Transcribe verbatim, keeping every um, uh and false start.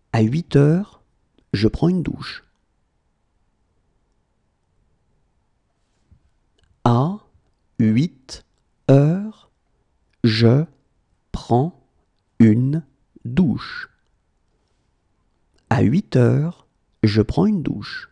À huit heures, je prends une douche. À huit heures, je prends une douche. À huit heures, je prends une douche.